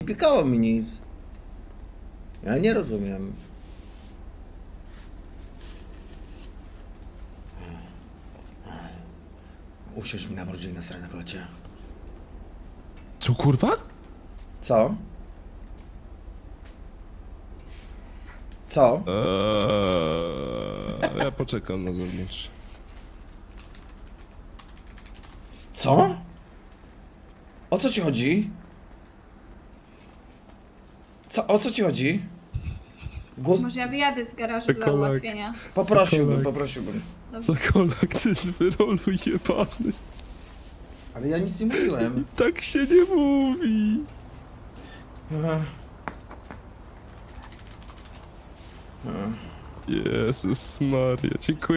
piekało mi nic. Ja nie rozumiem. Usiądź mi na mordzie i nasraj na klocie. Co, kurwa? Co? Co? Ja poczekam na zewnątrz. Co? O co ci chodzi? O co ci chodzi? Głos... Może ja wyjadę z garażu dla Czekolak. ułatwienia. Poprosiłbym. Cokolwiek, ty jest wyroluj jebany. Ale ja nic nie mówiłem. Tak się nie mówi. Jezus Maria, dziękuję.